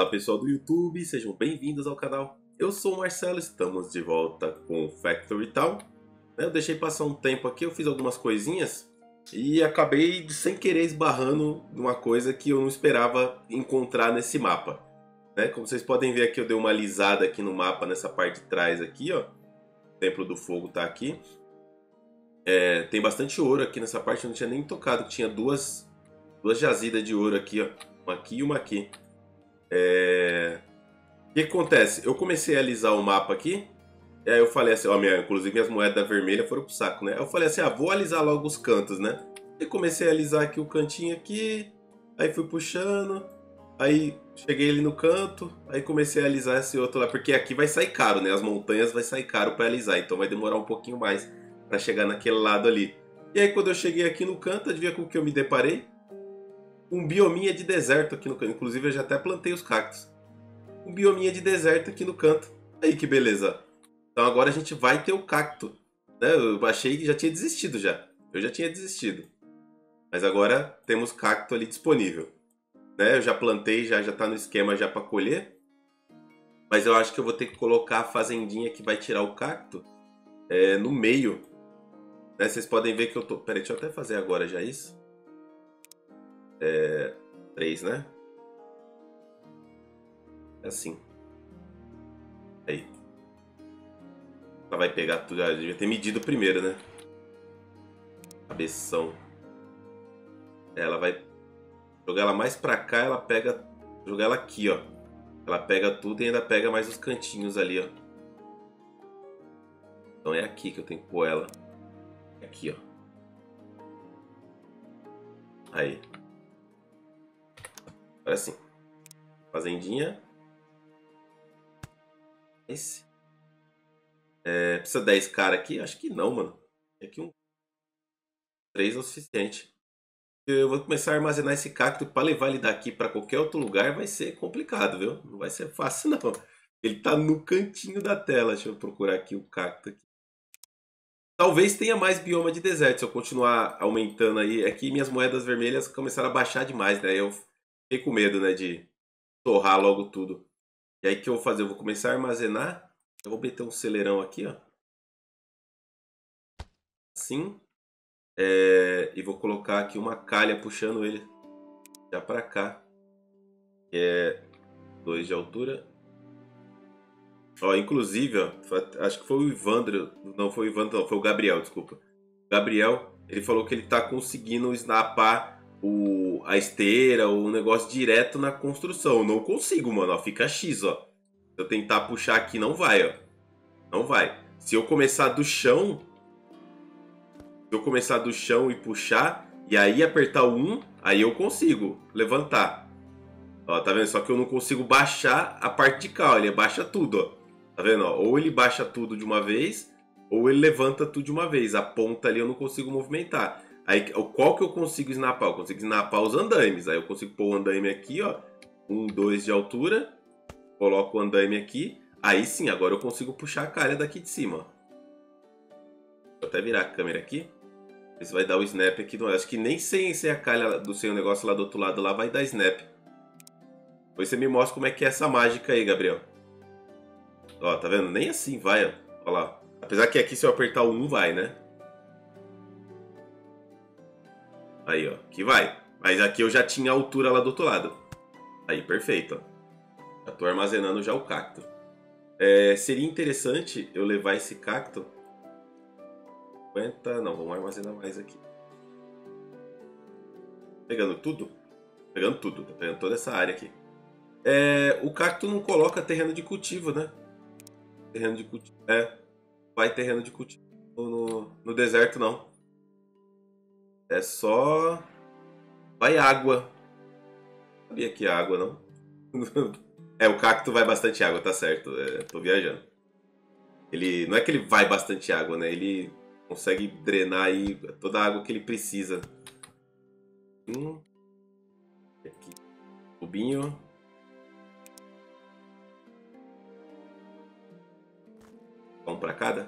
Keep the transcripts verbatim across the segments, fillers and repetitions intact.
pessoal do YouTube, sejam bem-vindos ao canal. Eu sou o Marcelo, estamos de volta com o Factory Town. Eu deixei passar um tempo aqui, eu fiz algumas coisinhas e acabei de, sem querer esbarrando numa coisa que eu não esperava encontrar nesse mapa. Né? Como vocês podem ver aqui, eu dei uma alisada aqui no mapa, nessa parte de trás aqui, ó. O Templo do Fogo tá aqui. É, tem bastante ouro aqui nessa parte, eu não tinha nem tocado, tinha duas, duas jazidas de ouro aqui, ó. Uma aqui e uma aqui. É... O que acontece? Eu comecei a alisar o mapa aqui. E aí eu falei assim, ó, minha, inclusive minhas moedas vermelhas foram pro saco, né? Aí eu falei assim, ah, vou alisar logo os cantos, né? E comecei a alisar aqui o cantinho aqui. Aí fui puxando. Aí cheguei ali no canto. Aí comecei a alisar esse outro lá. Porque aqui vai sair caro, né? As montanhas vai sair caro pra alisar. Então vai demorar um pouquinho mais pra chegar naquele lado ali. E aí quando eu cheguei aqui no canto, adivinha com o que eu me deparei? Um biominha de deserto aqui no canto. Inclusive eu já até plantei os cactos. Um biominha de deserto aqui no canto. Aí que beleza. Então agora a gente vai ter o cacto. Né? Eu achei que já tinha desistido já. Eu já tinha desistido. Mas agora temos cacto ali disponível. Né? Eu já plantei, já, já tá no esquema já para colher. Mas eu acho que eu vou ter que colocar a fazendinha que vai tirar o cacto é, no meio. Né? Vocês podem ver que eu tô... Peraí, deixa eu até fazer agora já isso. É... três, né? Assim. Aí. Ela vai pegar tudo. Já devia ter medido primeiro, né? Cabeção. Ela vai jogar ela mais pra cá. Ela pega. Jogar ela aqui, ó. Ela pega tudo e ainda pega mais os cantinhos ali, ó. Então é aqui que eu tenho que pôr ela. Aqui, ó. Aí. Agora sim. Fazendinha. Esse. É, precisa dez cara aqui? Acho que não, mano. Aqui um três é o suficiente. Eu vou começar a armazenar esse cacto para levar ele daqui para qualquer outro lugar vai ser complicado, viu? Não vai ser fácil, não. Ele tá no cantinho da tela. Deixa eu procurar aqui o cacto. Aqui. Talvez tenha mais bioma de deserto se eu continuar aumentando aí. É que minhas moedas vermelhas começaram a baixar demais, né? Eu fiquei com medo, né, de torrar logo tudo. E aí o que eu vou fazer? Eu vou começar a armazenar. Eu vou meter um celeirão aqui, ó. Assim. É, e vou colocar aqui uma calha puxando ele já pra cá. Que é dois de altura. Ó, inclusive, ó, acho que foi o Ivandro. Não foi o Ivandro, não, foi o Gabriel, desculpa. Gabriel, ele falou que ele tá conseguindo snapar o, a esteira, o negócio direto na construção. Eu não consigo, mano. Ó, fica X, ó. Se eu tentar puxar aqui, não vai, ó. Não vai. Se eu começar do chão. Se eu começar do chão e puxar, e aí apertar o um, aí eu consigo levantar. Ó, tá vendo? Só que eu não consigo baixar a parte de cá, ó. Ele baixa tudo, ó. Tá vendo? Ó? Ou ele baixa tudo de uma vez, ou ele levanta tudo de uma vez. A ponta ali eu não consigo movimentar. Aí, qual que eu consigo snapar? Eu consigo snapar os andaimes. Aí eu consigo pôr o andaime aqui, ó. Um, dois de altura. Coloco o andaime aqui. Aí sim, agora eu consigo puxar a calha daqui de cima, ó. Vou até virar a câmera aqui. Esse vai dar o snap aqui. No... Acho que nem sem, sem a calha do seu negócio lá do outro lado lá vai dar snap. Depois você me mostra como é que é essa mágica aí, Gabriel. Ó, tá vendo? Nem assim vai, ó. Ó lá. Apesar que aqui se eu apertar o um vai, né? Aí, ó. Aqui vai. Mas aqui eu já tinha a altura lá do outro lado. Aí, perfeito, ó. Já tô armazenando já o cacto. É, seria interessante eu levar esse cacto... cinquenta... Não, vamos armazenar mais aqui. Pegando tudo? Pegando tudo. Tá pegando toda essa área aqui. É, o cacto não coloca terreno de cultivo, né? Terreno de cultivo. É. Vai terreno de cultivo no, no deserto, não. É só. Vai água. Sabia que água, não? É, o cacto vai bastante água, tá certo. É, tô viajando. Ele. Não é que ele vai bastante água, né? Ele consegue drenar aí toda a água que ele precisa. Hum. Aqui. Tubinho. Um para cada.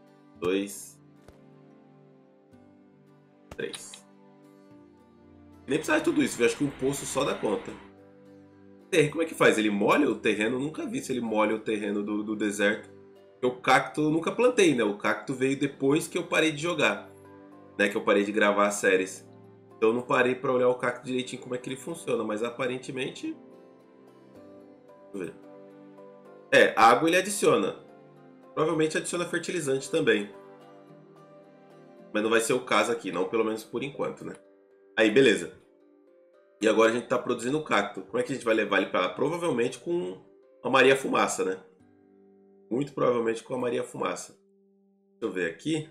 Dois. Três. Nem precisava de tudo isso, eu acho que um poço só dá conta. Como é que faz? Ele molha o terreno? Eu nunca vi se ele molha o terreno do, do deserto. O cacto eu nunca plantei, né? O cacto veio depois que eu parei de jogar, né? Que eu parei de gravar as séries. Então eu não parei pra olhar o cacto direitinho como é que ele funciona, mas aparentemente... Deixa eu ver. É, água ele adiciona. Provavelmente adiciona fertilizante também. Mas não vai ser o caso aqui, não, pelo menos por enquanto, né? Aí, beleza. E agora a gente tá produzindo o cacto. Como é que a gente vai levar ele pra lá? Provavelmente com a Maria Fumaça, né? Muito provavelmente com a Maria Fumaça. Deixa eu ver aqui.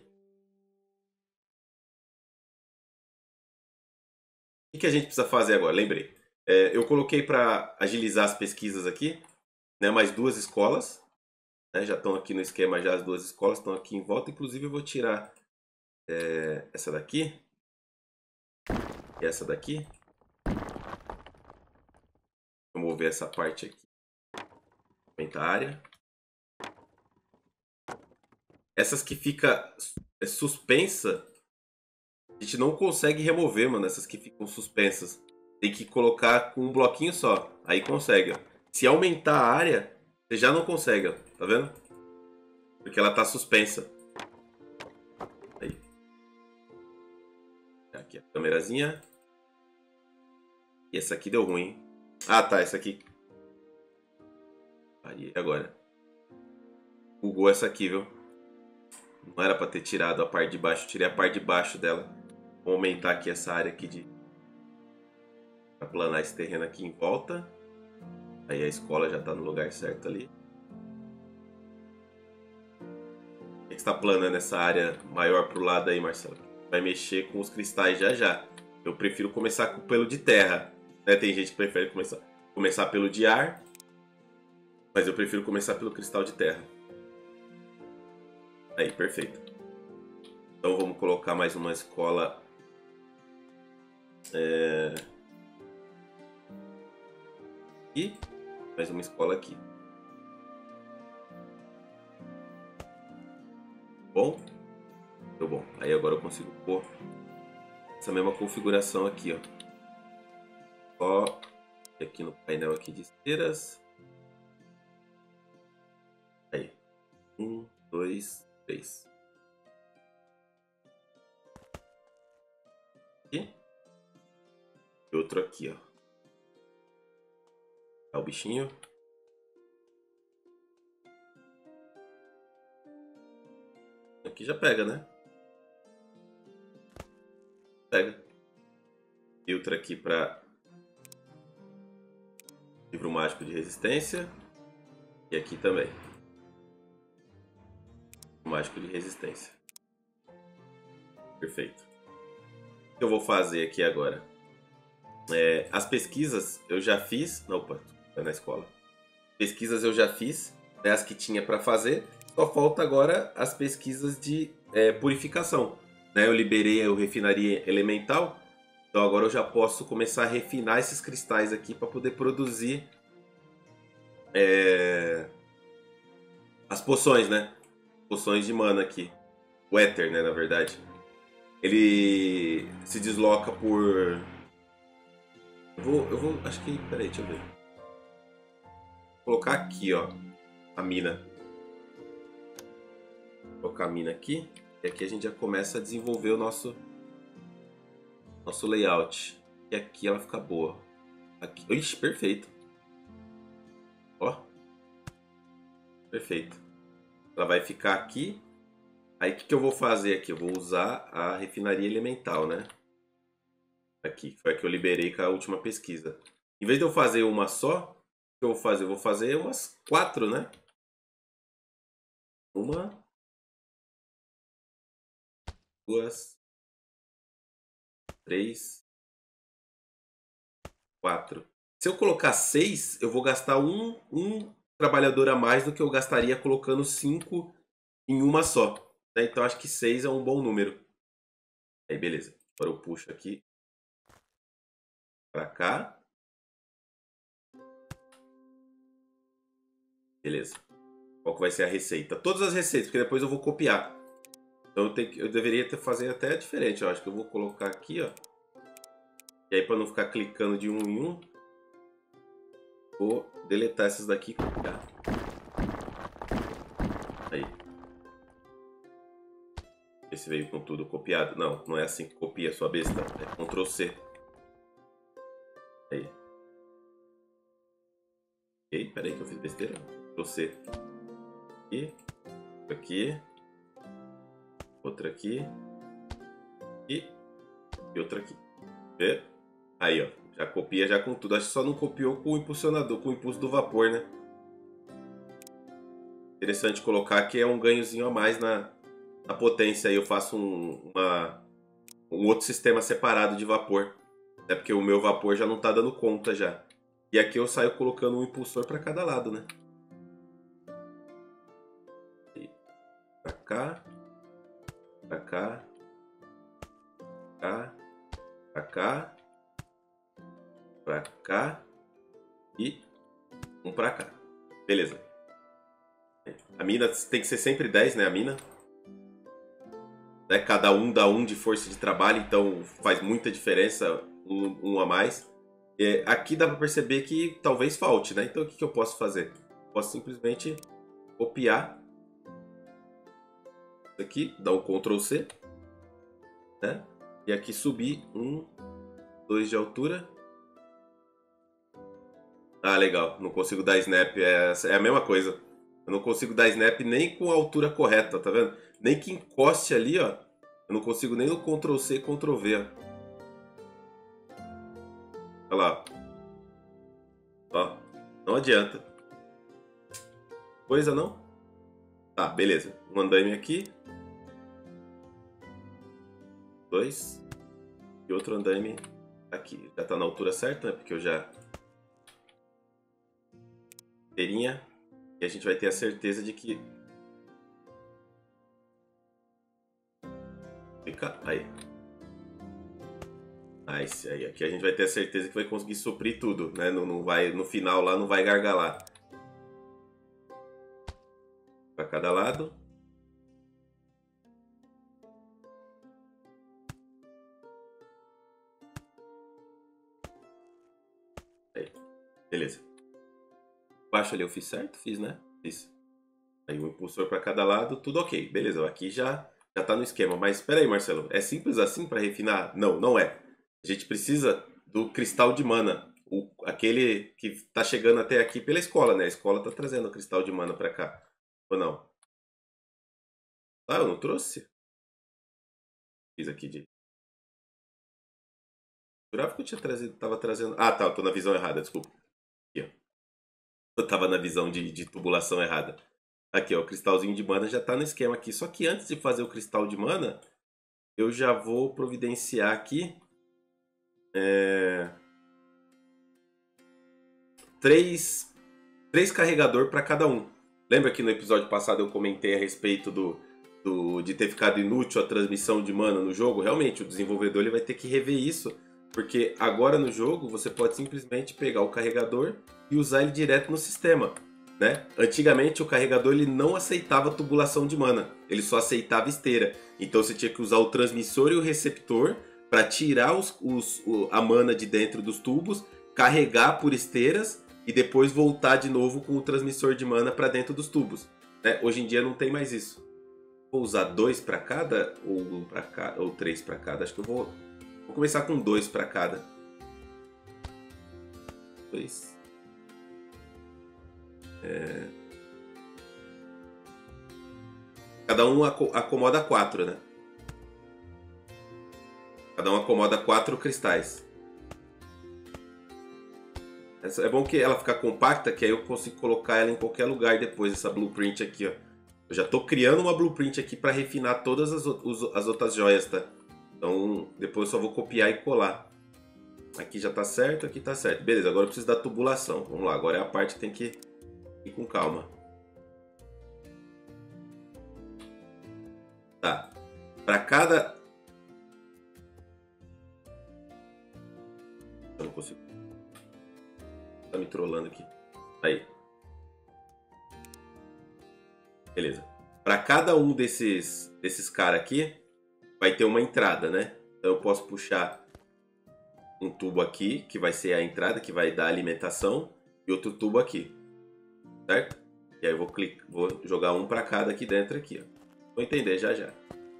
O que a gente precisa fazer agora? Lembrei. É, eu coloquei para agilizar as pesquisas aqui, né? Mais duas escolas. Né? Já estão aqui no esquema, já as duas escolas estão aqui em volta. Inclusive eu vou tirar é, essa daqui. E essa daqui. Vou mover essa parte aqui. Aumentar a área. Essas que fica é, suspensa, a gente não consegue remover, mano. Essas que ficam suspensas. Tem que colocar com um bloquinho só. Aí consegue, ó. Se aumentar a área, você já não consegue, ó. Tá vendo? Porque ela tá suspensa. Aí. Aqui a câmerazinha. E essa aqui deu ruim. Ah, tá. Essa aqui. Aí, agora. Bugou essa aqui, viu? Não era pra ter tirado a parte de baixo. Tirei a parte de baixo dela. Vou aumentar aqui essa área aqui de... Pra planar esse terreno aqui em volta. Aí a escola já tá no lugar certo ali. Por que você tá planando essa área maior pro lado aí, Marcelo? Vai mexer com os cristais já já. Eu prefiro começar com pelo de terra. Né? Tem gente que prefere começar, começar pelo de ar. Mas eu prefiro começar pelo cristal de terra. Aí, perfeito. Então vamos colocar mais uma escola... É... E mais uma escola aqui. Bom? Muito bom. Aí agora eu consigo pôr essa mesma configuração aqui, ó. Só aqui no painel aqui de esteiras. Aí. Um, dois, três. E outro aqui, ó. Tá o bichinho. Aqui já pega, né? Pega. Filtro aqui para livro mágico de resistência. E aqui também. Mágico de resistência. Perfeito. O que eu vou fazer aqui agora? É, as pesquisas eu já fiz. Opa, foi na escola. Pesquisas eu já fiz, né, as que tinha para fazer. Só falta agora as pesquisas de é, purificação. Né? Eu liberei o refinaria elemental. Então agora eu já posso começar a refinar esses cristais aqui para poder produzir é, as poções, né? Poções de mana aqui. O éter, né, na verdade. Ele se desloca por... Eu vou, eu vou, acho que, peraí, deixa eu ver. Vou colocar aqui, ó, a mina. Vou colocar a mina aqui. E aqui a gente já começa a desenvolver o nosso nosso layout. E aqui ela fica boa. Aqui, ixi, perfeito. Ó. Perfeito. Ela vai ficar aqui. Aí o que, que eu vou fazer aqui? Eu vou usar a refinaria elemental, né? Aqui, foi a que eu liberei com a última pesquisa. Em vez de eu fazer uma só, o que eu vou fazer? Eu vou fazer umas quatro, né? Uma, duas, três, quatro. Se eu colocar seis, eu vou gastar um, um trabalhador a mais do que eu gastaria colocando cinco em uma só. Né? Então acho que seis é um bom número. Aí beleza. Agora eu puxo aqui para cá. Beleza. Qual que vai ser a receita? Todas as receitas, porque depois eu vou copiar. Então eu, tenho que, eu deveria ter fazer até diferente. Eu acho que eu vou colocar aqui, ó. E aí, para não ficar clicando de um em um, vou deletar essas daqui e copiar. Aí. Esse veio com tudo copiado. Não, não é assim que copia, sua besta. É control C. Aí. Ok, peraí que eu fiz besteira. control C. Aqui. Aqui. Outra aqui. E, e outra aqui. Vê? Aí, ó. Já copia já com tudo. Acho que só não copiou com o impulsionador, com o impulso do vapor, né? Interessante colocar que é um ganhozinho a mais na, na potência. Aí eu faço um, uma, um outro sistema separado de vapor. É porque o meu vapor já não tá dando conta já. E aqui eu saio colocando um impulsor para cada lado, né? Pra cá. Pra cá. Cá. Pra cá. Pra cá. E um pra cá. Beleza. A mina tem que ser sempre dez, né? A mina. Né? Cada um dá um de força de trabalho, então faz muita diferença um, um a mais. É, aqui dá pra perceber que talvez falte, né? Então o que, que eu posso fazer? Posso simplesmente copiar isso aqui, dar um control C, né? E aqui subir um, dois de altura. Ah, legal. Não consigo dar snap. É, é a mesma coisa. Eu não consigo dar snap nem com a altura correta, tá vendo? Nem que encoste ali, ó. Eu não consigo nem no control C, control V, ó. Olha lá. Ó. Não adianta. Coisa não? Tá, beleza. Um andaime aqui. Dois. E outro andaime aqui. Já tá na altura certa, né? Porque eu já... Inteirinha. E a gente vai ter a certeza de que... Fica aí. Nice. Aí, aqui a gente vai ter a certeza que vai conseguir suprir tudo, né? Não, não vai, no final lá não vai gargalar. Para cada lado. Aí. Beleza. Baixo ali eu fiz certo? Fiz, né? Fiz. Aí o impulsor para cada lado, tudo ok. Beleza, aqui já, já tá no esquema. Mas espera aí, Marcelo. É simples assim para refinar? Não, não é. A gente precisa do cristal de mana. O, aquele que tá chegando até aqui pela escola, né? A escola tá trazendo o cristal de mana para cá. Ou não? Ah, eu não trouxe? Fiz aqui de... Jurava que eu tinha trazido, tava trazendo... Ah, tá, eu tô na visão errada, desculpa. Aqui, ó. Eu tava na visão de, de tubulação errada. Aqui, ó, o cristalzinho de mana já tá no esquema aqui. Só que antes de fazer o cristal de mana, eu já vou providenciar aqui é, três, três carregador para cada um. Lembra que no episódio passado eu comentei a respeito do, do, de ter ficado inútil a transmissão de mana no jogo? Realmente, o desenvolvedor ele vai ter que rever isso, porque agora no jogo você pode simplesmente pegar o carregador e usar ele direto no sistema. Né? Antigamente o carregador ele não aceitava tubulação de mana, ele só aceitava esteira. Então você tinha que usar o transmissor e o receptor para tirar os, os, a mana de dentro dos tubos, carregar por esteiras e depois voltar de novo com o transmissor de mana para dentro dos tubos. Né? Hoje em dia não tem mais isso. Vou usar dois para cada ou um para cada ou três para cada. Acho que eu vou, vou começar com dois para cada. Dois. É... Cada um acomoda quatro, né? Cada um acomoda quatro cristais. É bom que ela fica compacta, que aí eu consigo colocar ela em qualquer lugar depois, essa blueprint aqui, ó. Eu já tô criando uma blueprint aqui para refinar todas as, as outras joias, tá? Então depois eu só vou copiar e colar. Aqui já tá certo, aqui tá certo. Beleza, agora eu preciso da tubulação. Vamos lá, agora é a parte que tem que ir com calma. Tá. Para cada... Eu não consigo. Tá me trollando aqui. Aí. Beleza. Para cada um desses, desses caras aqui, vai ter uma entrada, né? Então eu posso puxar um tubo aqui, que vai ser a entrada, que vai dar alimentação, e outro tubo aqui, certo? E aí eu vou, clicar, vou jogar um para cada aqui dentro, aqui, ó. Vou entender já já.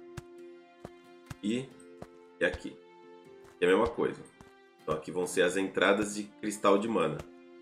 E, e aqui. É a mesma coisa. Então aqui vão ser as entradas de cristal de mana.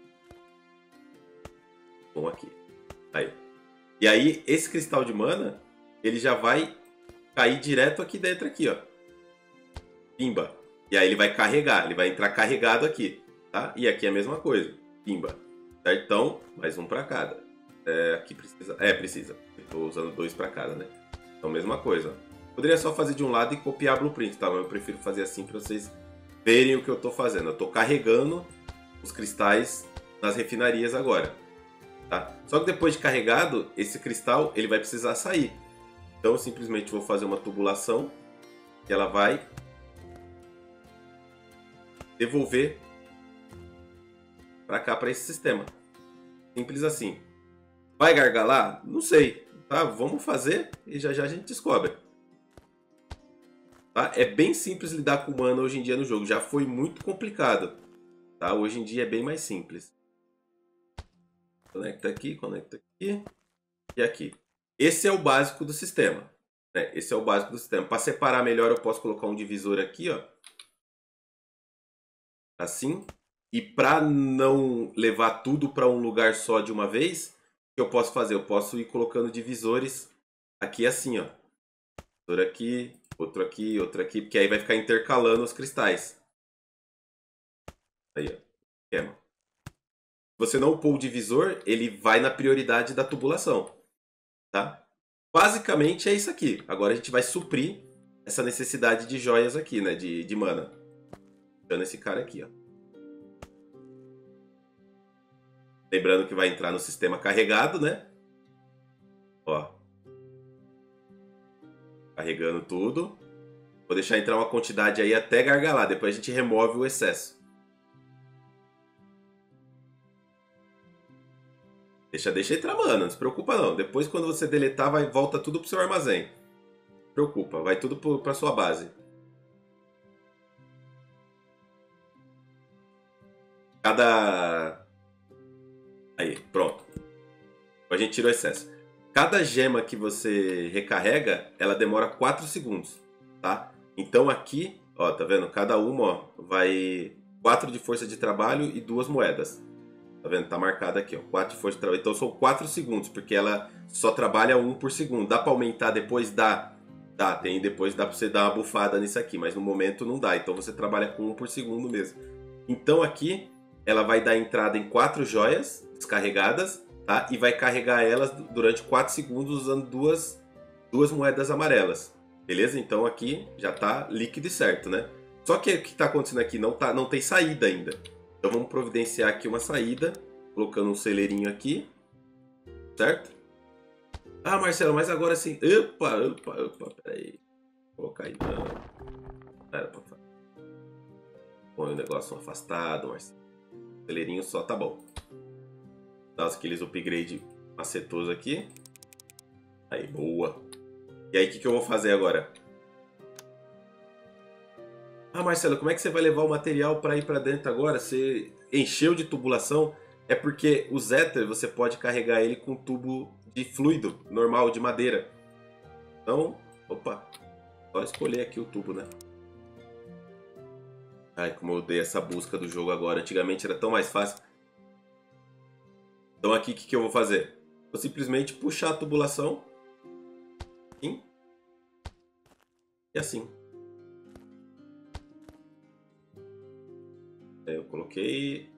Vão aqui. Aí. E aí, esse cristal de mana, ele já vai cair direto aqui dentro, aqui, ó. Pimba. E aí ele vai carregar, ele vai entrar carregado aqui, tá? E aqui é a mesma coisa. Pimba. Certo? Então, mais um para cada. É, aqui precisa... É, precisa. Estou usando dois para cada, né? Então, mesma coisa. Poderia só fazer de um lado e copiar a blueprint, tá? Mas eu prefiro fazer assim para vocês verem o que eu estou fazendo. Eu estou carregando os cristais nas refinarias agora, tá? Só que depois de carregado, esse cristal ele vai precisar sair. Então eu simplesmente vou fazer uma tubulação que ela vai devolver para cá, para esse sistema. Simples assim. Vai gargalar? Não sei, tá? Vamos fazer e já já a gente descobre. Tá? É bem simples lidar com mana hoje em dia no jogo. Já foi muito complicado, tá? Hoje em dia é bem mais simples. Conecta aqui, conecta aqui e aqui. Esse é o básico do sistema, né? Esse é o básico do sistema. Para separar melhor, eu posso colocar um divisor aqui, ó. Assim. E para não levar tudo para um lugar só de uma vez, o que eu posso fazer? Eu posso ir colocando divisores aqui assim, ó. Divisor aqui, outro aqui, outro aqui, porque aí vai ficar intercalando os cristais. Aí, ó. Esquema. Se você não pôr o divisor, ele vai na prioridade da tubulação, tá? Basicamente é isso aqui. Agora a gente vai suprir essa necessidade de joias aqui, né? De, de mana. Dando esse cara aqui, ó. Lembrando que vai entrar no sistema carregado, né? Ó. Carregando tudo. Vou deixar entrar uma quantidade aí até gargalar. Depois a gente remove o excesso. Deixa, deixa entrar mana, não se preocupa não. Depois quando você deletar, vai, volta tudo pro seu armazém. Não se preocupa, vai tudo pro, pra sua base. Cada... Aí, pronto. A gente tirou o excesso. Cada gema que você recarrega, ela demora quatro segundos, tá? Então aqui, ó, tá vendo? Cada uma, ó, vai quatro de força de trabalho e duas moedas. Tá vendo? Tá marcado aqui, ó, quatro de força de trabalho. Então são quatro segundos, porque ela só trabalha um por segundo. Dá pra aumentar depois? Dá. Dá, tem depois dá pra você dar uma bufada nisso aqui, mas no momento não dá. Então você trabalha com um por segundo mesmo. Então aqui, ela vai dar entrada em quatro joias descarregadas, tá? E vai carregar elas durante quatro segundos usando duas, duas moedas amarelas. Beleza? Então aqui já tá líquido e certo, né? Só que o que tá acontecendo aqui? Não, tá, não tem saída ainda. Então vamos providenciar aqui uma saída, colocando um celeirinho aqui, certo? Ah, Marcelo, mas agora sim... Opa, opa, opa, peraí. Vou colocar aí, não. Não era pra fazer. Põe o negócio afastado, Marcelo. O celeirinho só tá bom. Dá aqueles upgrade macetoso aqui. Aí, boa. E aí, o que, que eu vou fazer agora? Ah, Marcelo, como é que você vai levar o material para ir para dentro agora? Você encheu de tubulação? É porque o Zeta, você pode carregar ele com tubo de fluido normal, de madeira. Então, opa, só escolher aqui o tubo, né? Ai, como eu odeio essa busca do jogo agora. Antigamente era tão mais fácil. Então aqui, o que, que eu vou fazer? Vou simplesmente puxar a tubulação. Assim. E assim. Aí eu coloquei.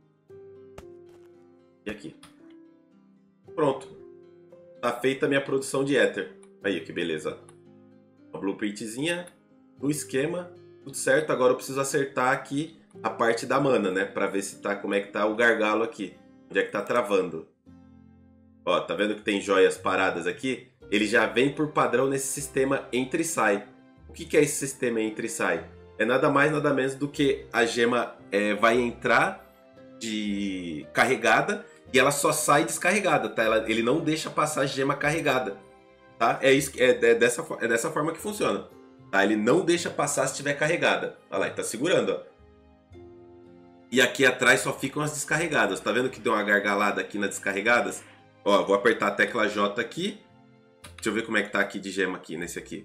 E aqui. Pronto. Tá feita a minha produção de éter. Aí, que beleza. Uma blueprintzinha. No esquema. Tudo certo. Agora eu preciso acertar aqui a parte da mana, né? Pra ver se tá, como é que tá o gargalo aqui. Onde é que tá travando. Ó, tá vendo que tem joias paradas aqui? Ele já vem por padrão nesse sistema entra e sai. O que, que é esse sistema entra e sai? É nada mais, nada menos do que a gema é, vai entrar de carregada e ela só sai descarregada, tá? Ela, ele não deixa passar a gema carregada, tá? É, isso, é, é, dessa, é dessa forma que funciona, tá? Ele não deixa passar se estiver carregada. Olha lá, ele tá segurando, ó. E aqui atrás só ficam as descarregadas. Tá vendo que deu uma gargalada aqui nas descarregadas? Ó, vou apertar a tecla J aqui. Deixa eu ver como é que tá aqui de gema aqui, nesse aqui.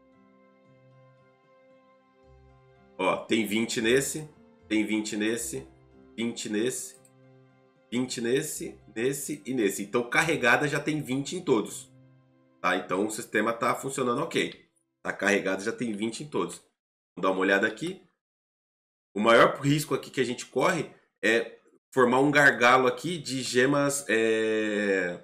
Ó, tem vinte nesse, tem vinte nesse, vinte nesse, vinte nesse, nesse e nesse. Então carregada já tem vinte em todos. Tá? Então o sistema tá funcionando ok. Tá carregado, já tem vinte em todos. Vamos dar uma olhada aqui. O maior risco aqui que a gente corre é formar um gargalo aqui de gemas... É...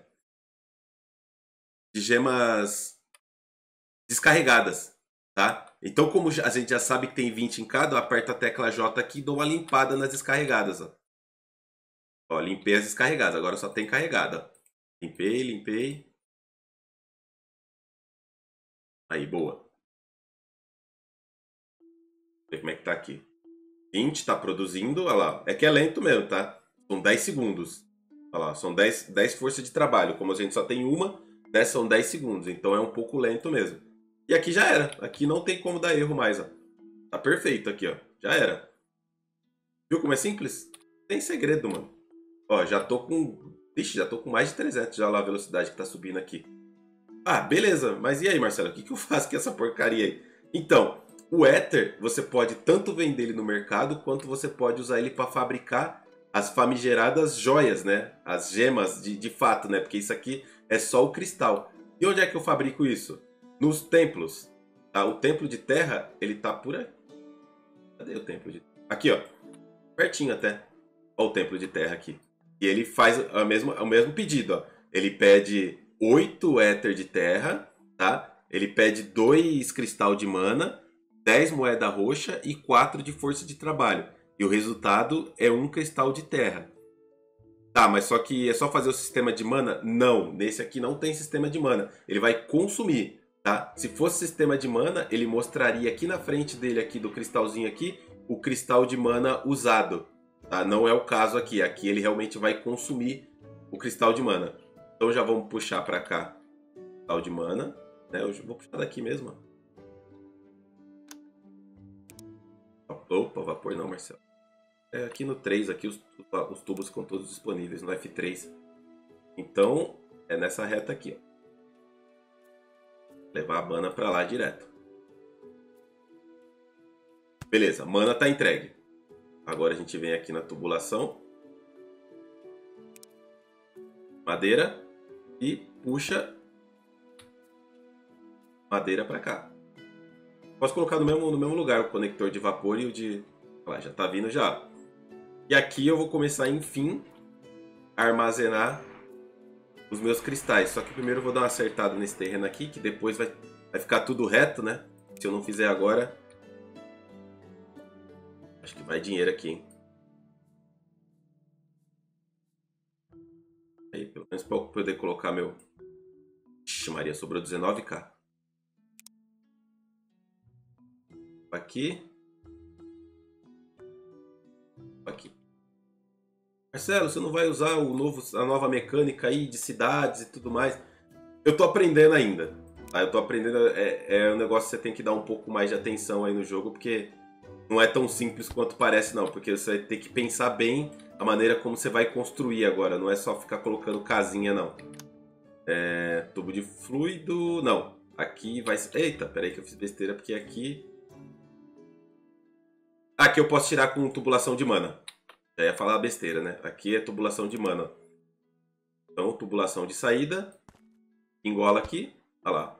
De gemas descarregadas, tá? Então, como a gente já sabe que tem vinte em cada, eu aperto a tecla J aqui e dou uma limpada nas descarregadas. Ó, ó limpei as descarregadas, agora só tem carregada. Limpei, limpei. Aí, boa. Ver como é que tá aqui. vinte tá produzindo, olha lá. É que é lento mesmo, tá? São dez segundos. Olha lá, são dez, dez forças de trabalho. Como a gente só tem uma, né, são dez segundos. Então é um pouco lento mesmo. E aqui já era. Aqui não tem como dar erro mais, ó. Tá perfeito aqui, ó. Já era. Viu como é simples? Tem segredo, mano. Ó, já tô com... Ixi, já tô com mais de trezentos já lá a velocidade que tá subindo aqui. Ah, beleza. Mas e aí, Marcelo? O que, que eu faço com essa porcaria aí? Então, o Ether, você pode tanto vender ele no mercado, quanto você pode usar ele para fabricar as famigeradas joias, né? As gemas de, de fato, né? Porque isso aqui é só o cristal. E onde é que eu fabrico isso? Nos templos. Tá? O templo de terra, ele tá por aí. Cadê o templo de... Aqui, ó. Pertinho até. Olha o templo de terra aqui. E ele faz a mesma, o mesmo pedido, ó. Ele pede oito éter de terra, tá? Ele pede dois cristal de mana, dez moeda roxa e quatro de força de trabalho. E o resultado é um cristal de terra. Tá, mas só que é só fazer o sistema de mana? Não, nesse aqui não tem sistema de mana. Ele vai consumir, tá? Se fosse sistema de mana, ele mostraria aqui na frente dele, aqui do cristalzinho aqui, o cristal de mana usado. Tá? Não é o caso aqui. Aqui ele realmente vai consumir o cristal de mana. Então já vamos puxar para cá o cristal de mana. Né? Eu vou puxar daqui mesmo. Opa, vapor não, Marcelo. É aqui no três, aqui os, os tubos ficam todos disponíveis no F três. Então é nessa reta aqui. Ó. Levar a mana para lá direto. Beleza, mana tá entregue. Agora a gente vem aqui na tubulação. Madeira. E puxa madeira para cá. Posso colocar no mesmo, no mesmo lugar o conector de vapor e o de... Olha lá, já tá vindo já. E aqui eu vou começar, enfim, a armazenar os meus cristais. Só que primeiro eu vou dar uma acertada nesse terreno aqui, que depois vai, vai ficar tudo reto, né? Se eu não fizer agora... Acho que vai dinheiro aqui, hein? Aí, pelo menos para eu poder colocar meu... Ixi, Maria, sobrou dezenove k. Aqui. Aqui. Marcelo, você não vai usar o novo, a nova mecânica aí de cidades e tudo mais? Eu tô aprendendo ainda. Tá? Eu tô aprendendo. É, é um negócio que você tem que dar um pouco mais de atenção aí no jogo, porque não é tão simples quanto parece, não. Porque você vai ter que pensar bem a maneira como você vai construir agora. Não é só ficar colocando casinha, não. É, tubo de fluido. Não. Aqui vai. Eita, peraí que eu fiz besteira, porque aqui. Aqui eu posso tirar com tubulação de mana. Já ia falar besteira, né? Aqui é tubulação de mana. Então, tubulação de saída. Engola aqui. Olha lá.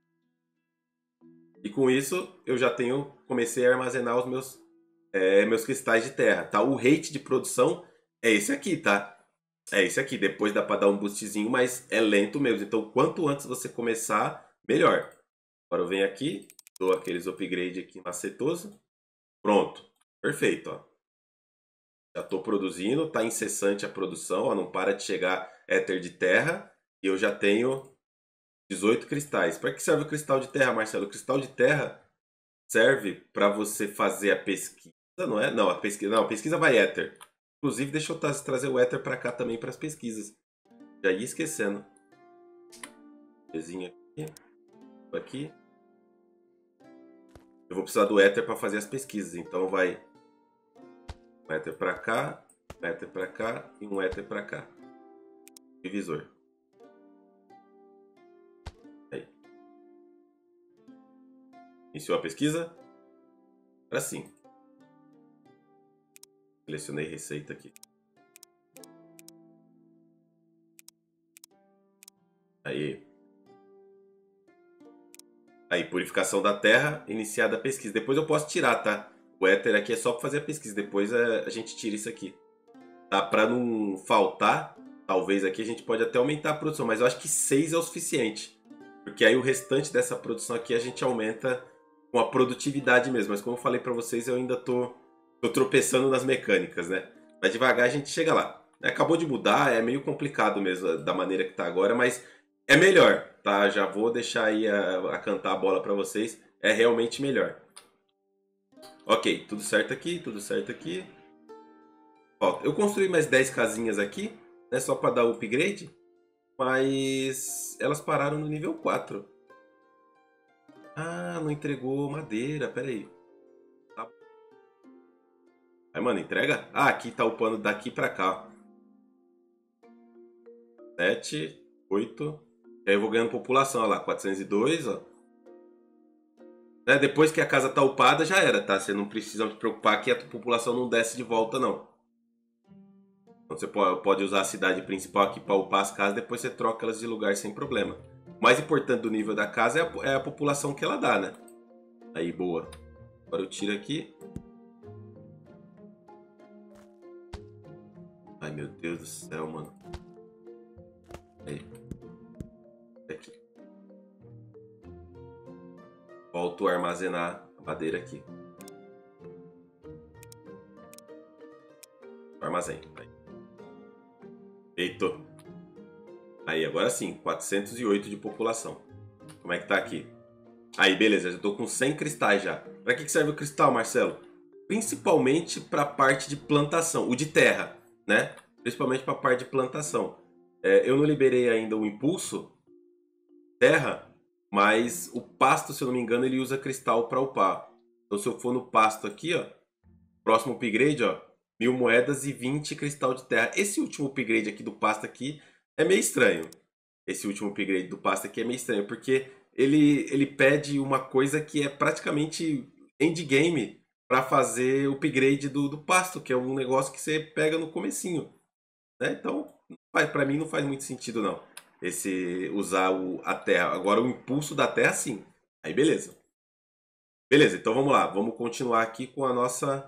E com isso, eu já tenho... Comecei a armazenar os meus, é, meus cristais de terra, tá? O rate de produção é esse aqui, tá? É esse aqui. Depois dá pra dar um boostzinho, mas é lento mesmo. Então, quanto antes você começar, melhor. Agora eu venho aqui, dou aqueles upgrade aqui macetoso. Pronto. Perfeito, ó. Já estou produzindo, está incessante a produção, ó, não para de chegar éter de terra. E eu já tenho dezoito cristais. Para que serve o cristal de terra, Marcelo? O cristal de terra serve para você fazer a pesquisa, não é? Não, a pesquisa, não, a pesquisa vai éter. Inclusive, deixa eu trazer o éter para cá também para as pesquisas. Já ia esquecendo. Bezinho aqui. Aqui. Eu vou precisar do éter para fazer as pesquisas, então vai... Um éter pra cá, um éter pra cá e um éter pra cá. Divisor. Aí. Iniciou a pesquisa? Agora sim. Selecionei receita aqui. Aí. Aí, purificação da terra, iniciada a pesquisa. Depois eu posso tirar, tá? O éter aqui é só para fazer a pesquisa. Depois a, a gente tira isso aqui. Tá? Para não faltar, talvez aqui a gente pode até aumentar a produção. Mas eu acho que seis é o suficiente. Porque aí o restante dessa produção aqui a gente aumenta com a produtividade mesmo. Mas como eu falei para vocês, eu ainda tô, tô tropeçando nas mecânicas, né? Mas devagar a gente chega lá. Acabou de mudar, é meio complicado mesmo da maneira que tá agora, mas é melhor, tá? Já vou deixar aí a, a cantar a bola para vocês. É realmente melhor. Ok, tudo certo aqui, tudo certo aqui. Ó, eu construí mais dez casinhas aqui, né? Só para dar upgrade. Mas elas pararam no nível quatro. Ah, não entregou madeira, pera aí. Tá. Aí, mano, entrega? Ah, aqui tá o pano daqui pra cá. sete, oito. E aí eu vou ganhando população, olha lá, quatrocentos e dois, ó. Né, depois que a casa tá upada, já era, tá? Você não precisa se preocupar que a população não desce de volta, não. Então você pode usar a cidade principal aqui para upar as casas, depois você troca elas de lugar sem problema. O mais importante do nível da casa é a, é a população que ela dá, né? Aí, boa. Agora eu tiro aqui. Ai, meu Deus do céu, mano. Aí. Aqui. Volto a armazenar a madeira aqui. Armazém. Aí. Feito. Aí, agora sim. quatrocentos e oito de população. Como é que tá aqui? Aí, beleza. Já tô com cem cristais já. Pra que serve o cristal, Marcelo? Principalmente pra parte de plantação. O de terra, né? Principalmente pra parte de plantação. É, eu não liberei ainda o impulso terra, mas o pasto, se eu não me engano, ele usa cristal para upar. Então se eu for no pasto aqui, ó, próximo upgrade, ó, mil moedas e vinte cristal de terra. Esse último upgrade aqui do pasto aqui é meio estranho. Esse último upgrade do pasto aqui é meio estranho, porque ele, ele pede uma coisa que é praticamente endgame para fazer o upgrade do, do pasto, que é um negócio que você pega no comecinho, né? Então, para mim não faz muito sentido não. Esse usar o, a terra. Agora o impulso da terra sim. Aí beleza. Beleza, então vamos lá. Vamos continuar aqui com a nossa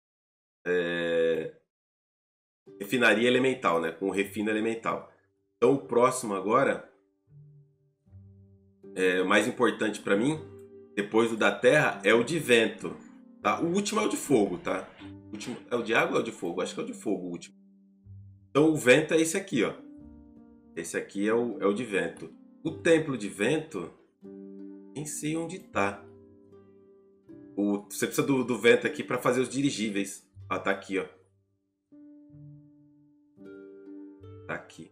é, refinaria elemental, né? Com o refino elemental. Então o próximo agora, é, o mais importante para mim, depois do da terra, é o de vento. Tá? O último é o de fogo, tá? O último, é o de água ou é o de fogo? Acho que é o de fogo o último. Então o vento é esse aqui, ó. Esse aqui é o, é o de vento. O templo de vento, nem sei onde tá. O, você precisa do, do vento aqui para fazer os dirigíveis. Ah, tá aqui, ó. Tá aqui.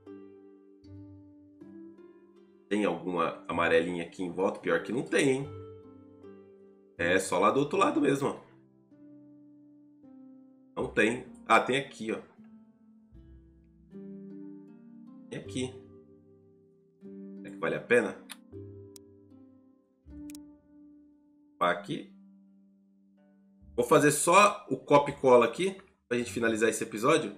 Tem alguma amarelinha aqui em volta? Pior que não tem, hein? É só lá do outro lado mesmo, ó. Não tem. Ah, tem aqui, ó. Tem aqui. Será que vale a pena? Aqui. Vou fazer só o copy e cola aqui pra gente finalizar esse episódio.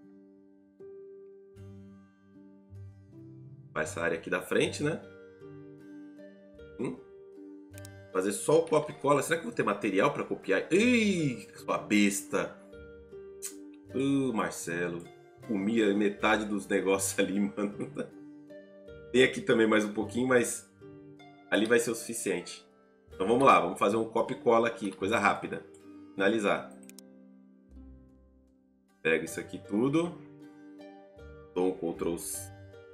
Essa área aqui da frente, né? Hum. Fazer só o copy e cola. Será que eu vou ter material para copiar? Ih, sua besta. Uh, Marcelo. Comia metade dos negócios ali, mano. Tem aqui também mais um pouquinho, mas ali vai ser o suficiente. Então vamos lá, vamos fazer um copy e cola aqui, coisa rápida. Finalizar. Pega isso aqui tudo. Dou um control C.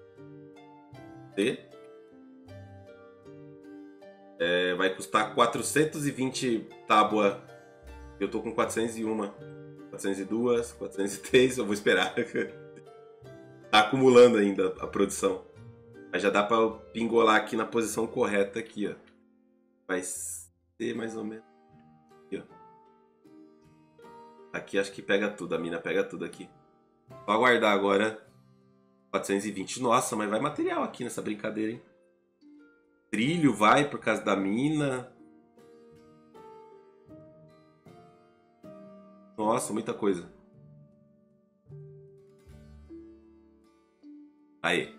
É, vai custar quatrocentos e vinte tábua. Eu tô com quatrocentos e um. quatrocentos e dois, quatrocentos e três, eu vou esperar. Tá acumulando ainda a produção. Mas já dá pra pingolar aqui na posição correta aqui, ó. Vai ser mais ou menos aqui, ó. Aqui acho que pega tudo, a mina pega tudo aqui. Só aguardar agora. quatrocentos e vinte. Nossa, mas vai material aqui nessa brincadeira, hein? Trilho vai por causa da mina. Nossa, muita coisa. Aí.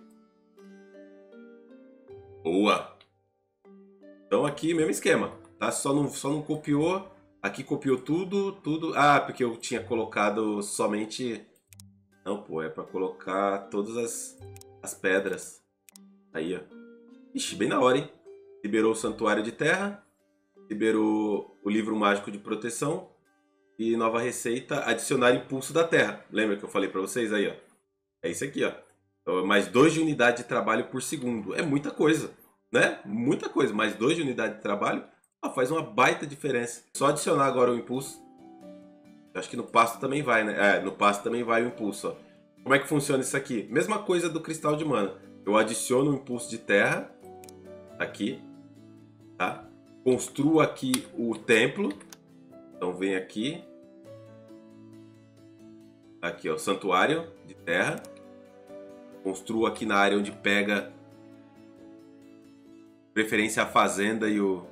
Boa. Então aqui, mesmo esquema. Tá? Só não, só não copiou. Aqui copiou tudo, tudo. Ah, porque eu tinha colocado somente... Não, pô, é pra colocar todas as, as pedras. Aí, ó. Ixi, bem na hora, hein? Liberou o Santuário de Terra. Liberou o Livro Mágico de Proteção. E nova receita, adicionar Impulso da Terra. Lembra que eu falei pra vocês aí, ó? É isso aqui, ó. Então, mais dois de unidade de trabalho por segundo. É muita coisa, né? Muita coisa. Mais dois de unidade de trabalho, ó, faz uma baita diferença. Só adicionar agora o impulso. Acho que no pasto também vai, né? É, no pasto também vai o impulso, ó. Como é que funciona isso aqui? Mesma coisa do cristal de mana. Eu adiciono o impulso de terra. Aqui. Tá? Construo aqui o templo. Então vem aqui. Aqui, ó. Santuário de terra. Construo aqui na área onde pega... Preferência a fazenda e o...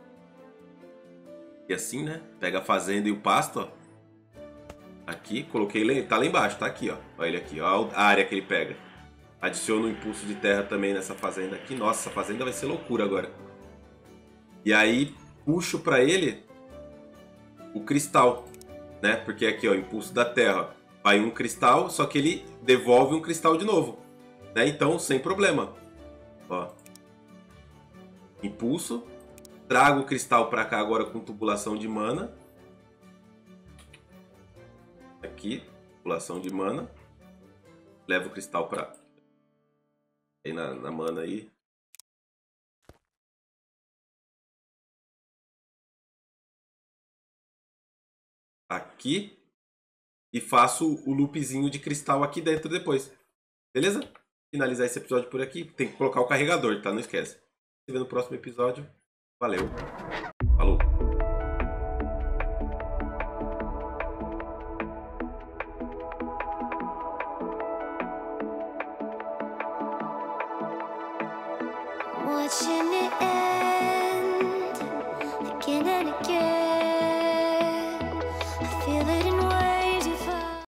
E assim, né? Pega a fazenda e o pasto, ó. Aqui, coloquei ele, tá lá embaixo, tá aqui, ó. Olha ele aqui, ó, a área que ele pega. Adiciono o impulso de terra também nessa fazenda aqui. Nossa, essa fazenda vai ser loucura agora. E aí, puxo pra ele o cristal, né? Porque aqui, ó, impulso da terra. Vai um cristal, só que ele devolve um cristal de novo, né? Então, sem problema. Ó. Impulso. Trago o cristal pra cá agora com tubulação de mana. Aqui, tubulação de mana. Levo o cristal pra... Aí na, na mana aí. Aqui. E faço o loopzinho de cristal aqui dentro depois. Beleza? Finalizar esse episódio por aqui. Tem que colocar o carregador, tá? Não esquece. Se vê no próximo episódio. Valeu. Falou. Watching it end.